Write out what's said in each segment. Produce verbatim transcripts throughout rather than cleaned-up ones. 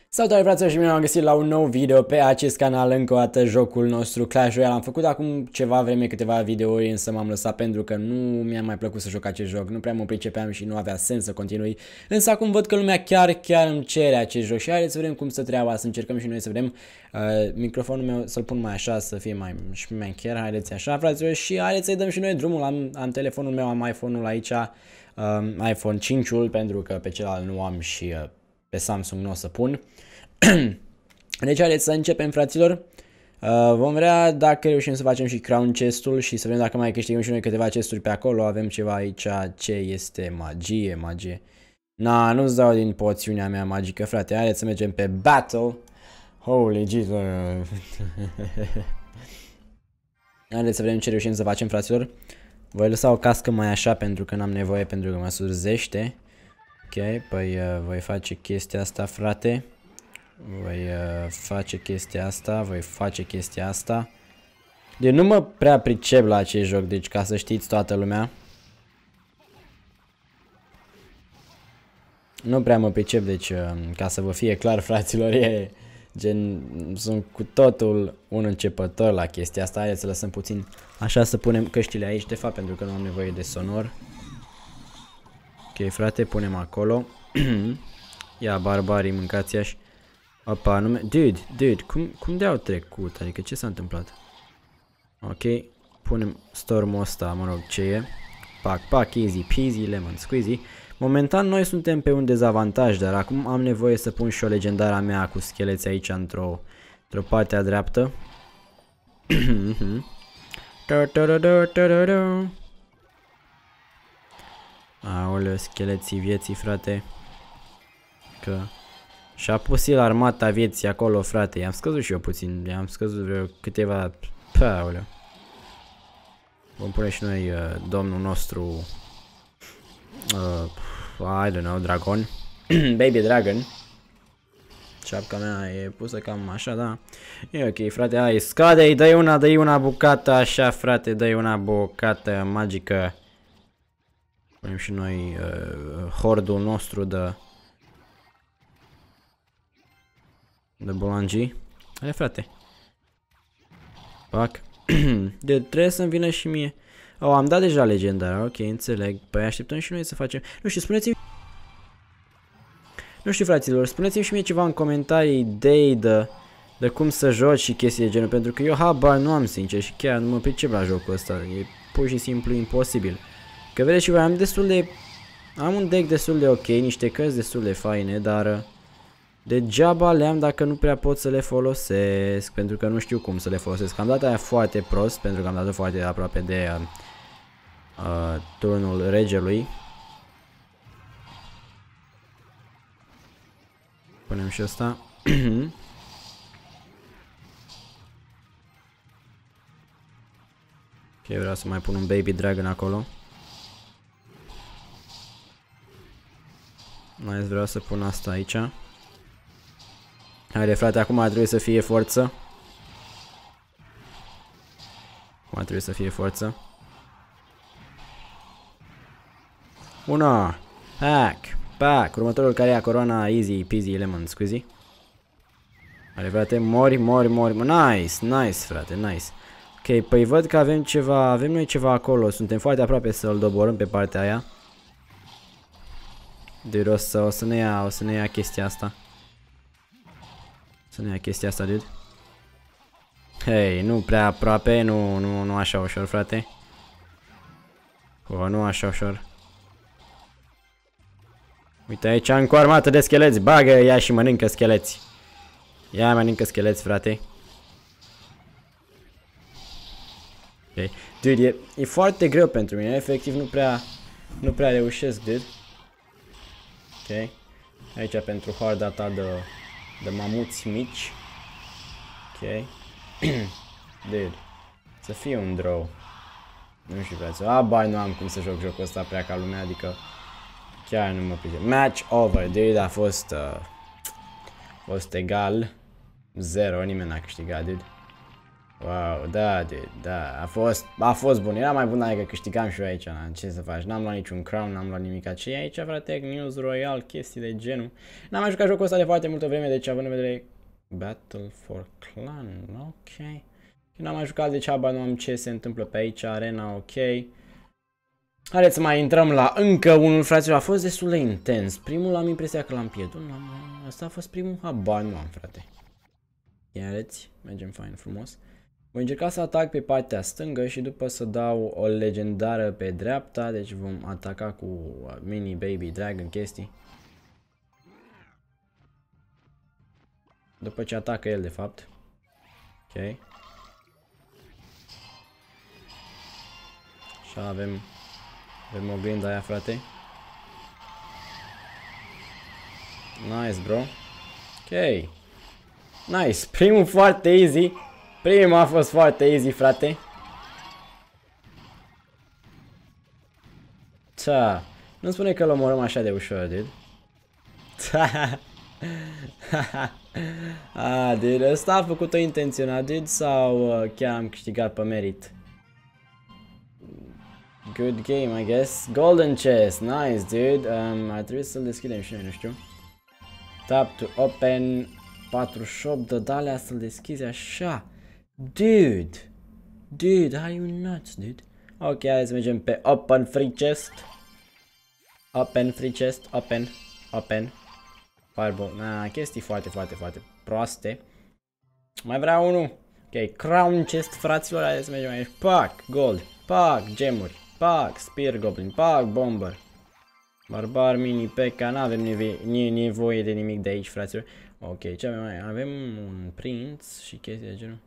Salutare fraților și bine am găsit la un nou video pe acest canal, încă o dată jocul nostru Clash Royale. Am făcut acum ceva vreme câteva videouri, însă m-am lăsat pentru că nu mi-a mai plăcut să joc acest joc. Nu prea mă pricepeam și nu avea sens să continui. Însă acum văd că lumea chiar, chiar îmi cere acest joc și haideți să vedem cum să treaba, să încercăm și noi să vedem. Uh, microfonul meu să-l pun mai așa, să fie mai șmecher, haideți așa fraților și haideți să-i dăm și noi drumul. Am, am telefonul meu, am iPhone-ul aici, uh, iPhone cinci-ul, pentru că pe celălalt nu am și uh, pe Samsung nu o să pun. Deci haideți să începem, fraților. uh, Vom vrea dacă reușim să facem și crown chest-ul și să vedem dacă mai câștigăm și noi câteva chesturi pe acolo. Avem ceva aici, ce este magie, magie. Na, nu-ți dau din poțiunea mea magică, frate. Haideți să mergem pe battle. Holy Jesus. Haideți să vedem ce reușim să facem, fraților. Voi lăsa o cască mai așa pentru că n-am nevoie, pentru că mă surzește. Ok, păi uh, voi face chestia asta, frate. Voi uh, face chestia asta, voi face chestia asta. Deci nu mă prea pricep la acest joc, deci ca să știți toată lumea. Nu prea mă pricep, deci uh, ca să vă fie clar, fraților, e gen, sunt cu totul un începător la chestia asta. Haideți să lăsăm puțin așa, să punem căștile aici, de fapt, pentru că nu am nevoie de sonor. Ok, frate, punem acolo. Ia, barbarii, mâncați-aș. Opa, nume... Dude, dude, cum, cum de-au trecut? Adică ce s-a întâmplat? Ok, punem stormul ăsta, mă rog, ce e? Pac, pac, easy peasy, lemon squeezy. Momentan noi suntem pe un dezavantaj, dar acum am nevoie să pun și o legendara mea cu scheleți aici într-o într-o partea dreaptă. Aoleu, scheleții vieții, frate. Că... Și-a pus el armata vieții acolo, frate. I-am scăzut și eu puțin. I-am scăzut vreo câteva... Paoleu. Vom pune și noi uh, domnul nostru... Uh, I don't know, dragon. Baby dragon. Șapca mea e pusă cam așa, da. E ok, frate, hai, scade-i, dă-i una, dă-i una bucată, așa, frate, dă-i una bucată magică. Punem și noi uh, hordul nostru de... De bolangii. Hai, frate. Pac. De trebuie să-mi vină și mie. Oh, am dat deja legendara. Ok, înțeleg. Păi așteptăm și noi să facem. Nu știu, spuneți-mi. Nu știu, fraților, spuneți-mi și mie ceva în comentarii, idei de, de cum să joci și chestii de genul. Pentru că eu habar nu am, sincer, și chiar nu mă pricep la jocul ăsta. E pur și simplu imposibil. Că vedeți și voi, am destul de... Am un deck destul de ok, niște cărți destul de faine, dar... Degeaba le-am dacă nu prea pot să le folosesc, pentru că nu știu cum să le folosesc. Am dat aia foarte prost, pentru că am dat-o foarte aproape de uh, uh, turnul regelui. Punem și ăsta. Ok, vreau să mai pun un baby dragon acolo. Mai vreau să pun asta aici. Haide, frate, acum trebuie să fie forță. Acum trebuie să fie forță. Una. Pac. Pac. Următorul care ia coroana, easy peasy lemon squeezy. Haide, frate, mori, mori, mori. Nice, nice, frate, nice. Ok, păi văd că avem ceva, avem noi ceva acolo. Suntem foarte aproape să-l doborâm pe partea aia. Deci o să, o să ne ia, o să ne ia chestia asta. Să ne ia chestia asta, dude. Hei, nu prea aproape, nu, nu, nu așa ușor, frate. Oh, nu așa ușor. Uite aici încă o armată de scheleți, bagă, ia și mănâncă scheleți. Ia mănâncă scheleți, frate. Okay. Dude, e, e foarte greu pentru mine, efectiv nu prea, nu prea reușesc, dude. Ok, aici pentru horda ta de... De mamuți mici. Ok. Dude. Să fie un draw. Nu știu, frate. Abar nu am cum să joc jocul ăsta prea ca lumea. Adică chiar nu mă pricep. Match over. Dude, a fost uh, a fost egal zero. Nimeni n-a câștigat, dude. Wow, da, dude, da, a fost, a fost bun, era mai bun dacă câștigam și eu aici, na, ce să faci, n-am luat niciun crown, n-am luat nimic, ce e aici, frate, News Royale, chestii de genul. N-am mai jucat jocul ăsta de foarte multă vreme, deci având în vedere Battle for Clan, ok. N-am mai jucat, deci habar nu am ce se întâmplă pe aici, arena, ok. Haideți să mai intrăm la încă unul, fraților, a fost destul de intens. Primul am impresia că l-am pierdut, ăsta a fost primul, habar nu am, frate. Iarăți, mergem fain, frumos. Voi încerca să atac pe partea stângă și după să dau o legendară pe dreapta, deci vom ataca cu mini baby dragon chestii. După ce atacă el, de fapt. Ok. Așa avem, avem oglinda aia, frate. Nice, bro. Ok. Nice. Primul foarte easy. Primul a fost foarte easy, frate. Ța. Nu spune că l omorăm așa de ușor, dude. Ah, dude, ăsta a făcut-o intenționat, dude, sau uh, chiar am câștigat pe merit? Good game, I guess. Golden chest, nice, dude. Um, ar trebui să-l deschidem și noi, nu știu. Tap to open. patruzeci și opt de alea să-l deschizi așa. Dude. Dude, are you nuts, dude? Ok, hai să mergem pe open free chest. Open free chest, open, open. Fireball, na, chestii foarte, foarte, foarte proaste. Mai vreau unul. Ok, crown chest, fraților, hai să mergem aici. Pac, gold, pac, gemuri, pac, spear goblin, pac, bomber. Barbar, mini, peca, n-avem nevoie de nimic de aici, fraților. Ok, ce avem mai? Avem un prinț și chestii de genul.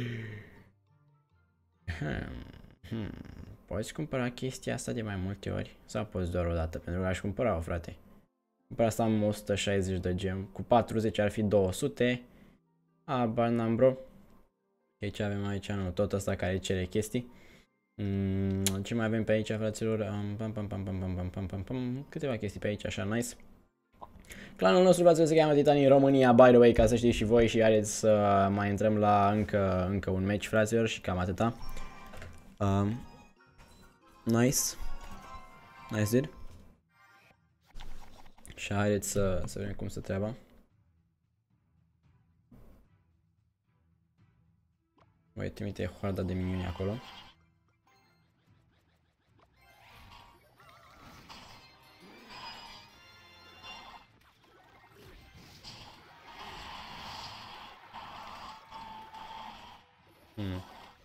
Hmm. Hmm. Poți cumpăra chestia asta de mai multe ori? Sau poți doar o dată? Pentru că aș cumpăra-o, frate. Cumpăra asta am o sută șaizeci de gem. Cu patruzeci ar fi două sute. Abar n-am, bro. Ok, ce avem aici? Nu, tot asta care cere chestii. Mm, ce mai avem pe aici, fraților? Um, pam, pam, pam, pam, pam, pam, pam, pam, pam. Câteva chestii pe aici, așa, nice. Clanul nostru, fraților, se cheamă Titanii în România, by the way, ca să știți și voi, și haideți să mai intrăm la încă, încă un match, fraților, și cam atâta. Um, nice. Nice, dude. Și haideți să, să vedem cum se treaba. Voi trimite hoarda de miniuni acolo. Hmm.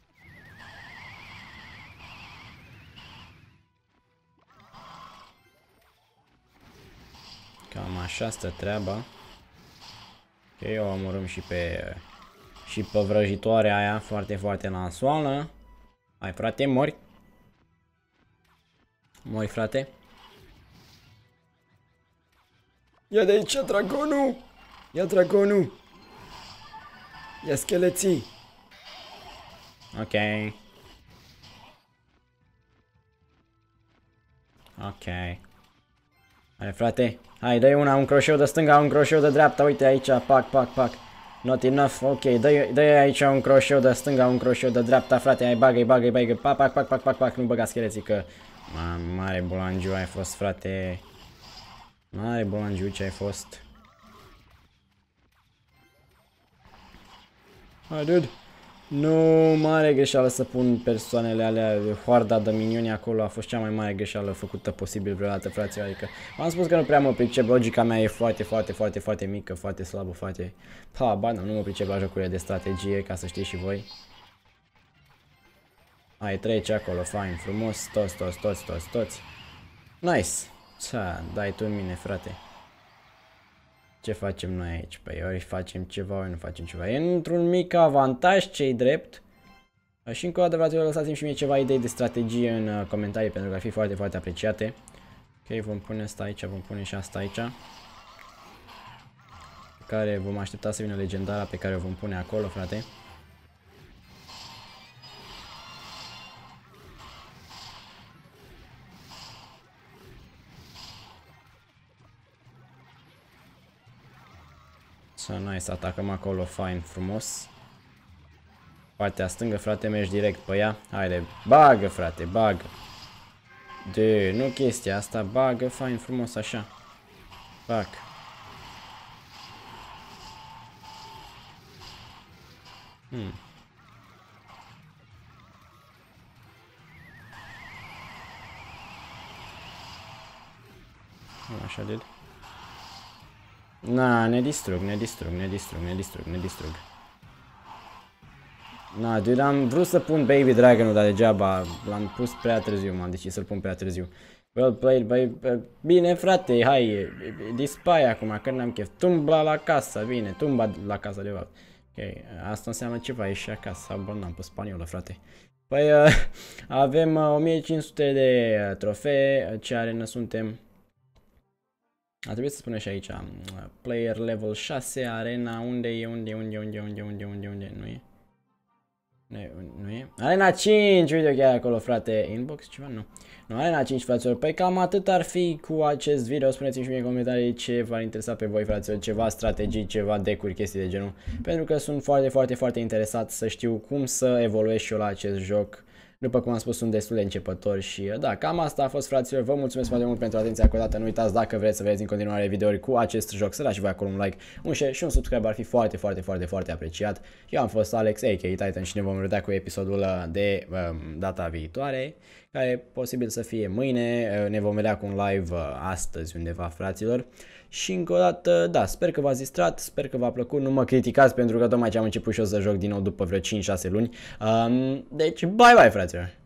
Cam așa stă treaba. Ok, o omorâm și pe și pe vrăjitoarea aia foarte, foarte nasoală. Hai, frate, mori. Mori, frate. Ia de aici dragonul. Ia dragonul. Ia scheleții. Ok. Ok. Hai, frate. Hai, dă-i una, un croșeu de stânga, un croșeu de dreapta. Uite aici, pac, pac, pac. Not enough, ok. Dă-i dă aici un croșeu de stânga, un croșeu de dreapta, frate. Hai, bagă-i, bagă-i, bagă-i. Pac, pac, pac, pac, pac, pac. Nu băga scheleții, că... Ma, mare bulangiu ai fost, frate. Mare bulangiu ce ai fost. Hai, dude. Nu, mare greșeală să pun persoanele alea, hoarda de minioni acolo, a fost cea mai mare greșeală făcută posibil vreodată, fraților, adică am spus că nu prea mă pricep, logica mea e foarte, foarte, foarte, foarte mică, foarte slabă, foarte... Ha, ba, nu, nu mă pricep la jocurile de strategie, ca să știți și voi. Hai, trece acolo, fain, frumos, toți, toți, toți, toți, toți. Nice! Ța, dai tu în mine, frate. Ce facem noi aici? Păi ori facem ceva, ori nu facem ceva. E într-un mic avantaj, ce-i drept. Și încă o dată, vreau să lăsați-mi și mie ceva idei de strategie în comentarii, pentru că ar fi foarte, foarte apreciate. Ok, vom pune asta aici, vom pune și asta aici. Pe care vom aștepta să vină legendara pe care o vom pune acolo, frate. So, nice, atacăm acolo, fine, frumos. Partea stângă, frate, mergi direct pe ea. Haide, bagă, frate, bagă. De, nu chestia asta, bagă, fain, frumos, așa. Fac. Hmm. Așa, dude. Na, ne distrug, ne distrug, ne distrug, ne distrug, ne distrug. Na, dude, am vrut să pun Baby Dragon-ul, dar degeaba l-am pus prea târziu, m-am decis să-l pun prea târziu. Well played, băi, bine, frate, hai, dispai acum, că n-am chef. Tumbla la casă, bine, tumba la casă, de fapt. Ok, asta înseamnă ceva, ieși acasă, abonam pe spaniolă, frate. Păi, uh, avem uh, o mie cinci sute de uh, trofee, ce arenă suntem? A trebuit să spunem și aici, uh, player level șase, arena, unde e, unde e, unde e, unde e, unde e, unde e, unde e, unde e, nu e? Nu e? Arena cinci, uite chiar acolo, frate. Inbox, ceva? Nu. Nu, Arena cinci, fraților. Păi cam atât ar fi cu acest video. Spuneți-mi și mie în comentarii ce v-ar interesa pe voi, fraților. Ceva strategii, ceva deck-uri, chestii de genul. Pentru că sunt foarte, foarte, foarte interesat să știu cum să evoluez și eu la acest joc. După cum am spus, sunt destul de începători și da, cam asta a fost, fraților. Vă mulțumesc foarte mult pentru atenția acordată. Nu uitați, dacă vreți să vedeți în continuare videouri cu acest joc, să dați și voi acolo un like, un share și un subscribe, ar fi foarte, foarte, foarte, foarte apreciat. Eu am fost Alex, a k a. Titan, și ne vom vedea cu episodul de um, data viitoare, care e posibil să fie mâine. Ne vom vedea cu un live astăzi undeva, fraților. Și încă o dată, da, sper că v-ați distrat, sper că v-a plăcut, nu mă criticați pentru că tocmai ce am început și eu să joc din nou după vreo cinci șase luni. Um, deci, bye bye, fraților!